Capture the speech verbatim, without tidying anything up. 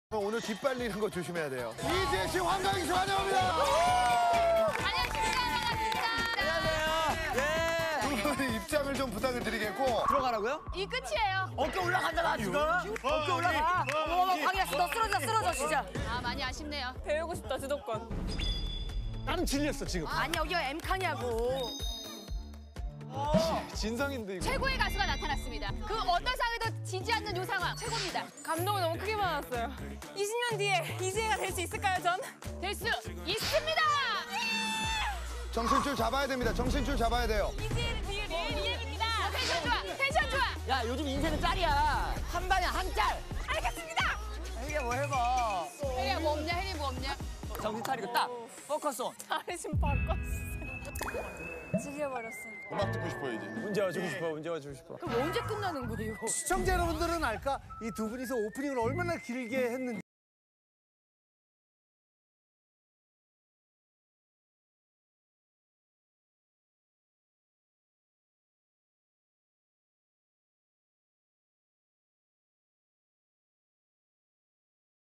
오늘 뒷발리는 거 조심해야 돼요. 이재 씨, 황가인 씨 환영합니다. 안녕하십니까. 반갑습니다. 네. 두 분의 입장을 좀 부탁을 드리겠고. 들어가라고요? 이 끝이에요. 어깨 올라간다 지금. 어깨 올라가. 어머, 강이야, 너 쓰러져, 쓰러져, 진짜. 아, 많이 아쉽네요. 배우고 싶다, 주도권. 나는 질렸어 지금. 아니, 여기가 엠칸이냐고. 진상인데 이거. 최고의 가수가 나타났습니다. 그 어떤 상에도 지지 않는 요 상황 최고입니다. 감동을 너무 크게 받았어요. 이십 년 뒤에 이지혜가 될 수 있을까요, 전? 될 수 있습니다. 정신줄 잡아야 됩니다. 정신줄 잡아야 돼요. 이지혜를 뒤에 리엘입니다. 텐션 좋아. 텐션 좋아. 야 요즘 인생은 짤이야. 한 방에 한 짤. 알겠습니다. 이게 뭐 해봐. 혜리야 뭐 없냐? 혜리 뭐 없냐? 정신 차리고 딱 포커스 온. 다리 좀 바꿨어. 지겨버렸어. 음악 듣고 싶어요, 이제. 문제 와주고 싶어. 문제 와주고 싶어. 그럼 언제 끝나는 거예요? 시청자 여러분들은 알까? 이 두 분이서 오프닝을 얼마나 길게 했는지.